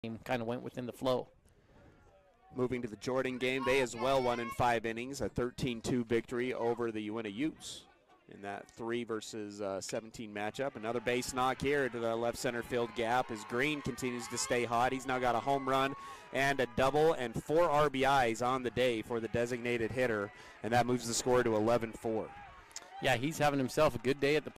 kind of went within the flow. Moving to the Jordan game, they as well won in 5 innings, a 13-2 victory over the Uinta Utes in that 3 versus 17 matchup. Another base knock here to the left center field gap as Green continues to stay hot. He's now got a home run and a double and 4 RBIs on the day for the designated hitter, and that moves the score to 11-4. Yeah, he's having himself a good day at the